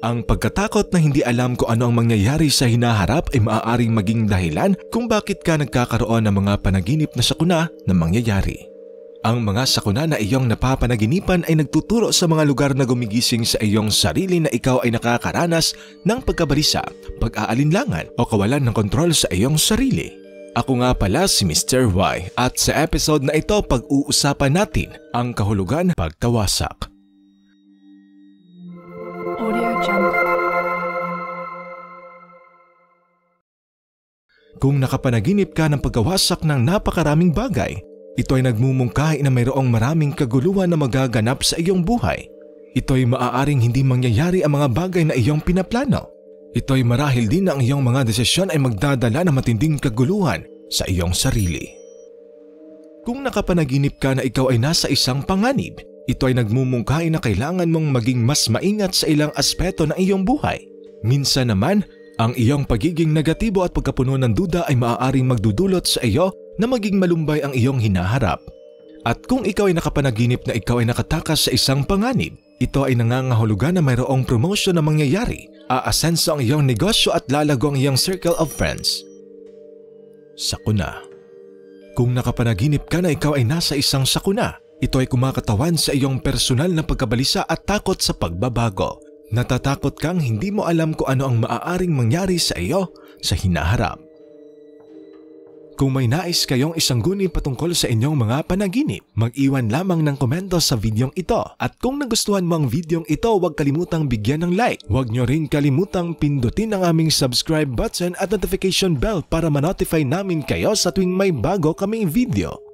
Ang pagkatakot na hindi alam kung ano ang mangyayari sa hinaharap ay maaaring maging dahilan kung bakit ka nagkakaroon ng mga panaginip na sakuna na mangyayari. Ang mga sakuna na iyong napapanaginipan ay nagtuturo sa mga lugar na gumigising sa iyong sarili na ikaw ay nakakaranas ng pagkabalisa, pag-aalinlangan o kawalan ng kontrol sa iyong sarili. Ako nga pala si Mr. Y at sa episode na ito pag-uusapan natin ang kahulugan pagkawasak. Kung nakapanaginip ka ng pagkawasak ng napakaraming bagay, ito ay nagmumungkahi na mayroong maraming kaguluhan na magaganap sa iyong buhay. Ito ay maaaring hindi mangyayari ang mga bagay na iyong pinaplano. Ito ay marahil din na ang iyong mga desisyon ay magdadala ng matinding kaguluhan sa iyong sarili. Kung nakapanaginip ka na ikaw ay nasa isang panganib, ito ay nagmumungkahi na kailangan mong maging mas maingat sa ilang aspeto ng iyong buhay. Minsan naman, ang iyong pagiging negatibo at pagkapuno ng duda ay maaaring magdudulot sa iyo na maging malumbay ang iyong hinaharap. At kung ikaw ay nakapanaginip na ikaw ay nakatakas sa isang panganib, ito ay nangangahulugan na mayroong promotion na mangyayari, aasenso ang iyong negosyo at lalago ang iyong circle of friends. Sakuna. Kung nakapanaginip ka na ikaw ay nasa isang sakuna, ito ay kumakatawan sa iyong personal na pagkabalisa at takot sa pagbabago. Natatakot kang hindi mo alam kung ano ang maaaring mangyari sa iyo sa hinaharap. Kung may nais kayong isangguni patungkol sa inyong mga panaginip, mag-iwan lamang ng komento sa videong ito. At kung nagustuhan mo ang videong ito, huwag kalimutang bigyan ng like. Huwag nyo rin kalimutang pindutin ang aming subscribe button at notification bell para ma-notify namin kayo sa tuwing may bago kaming video.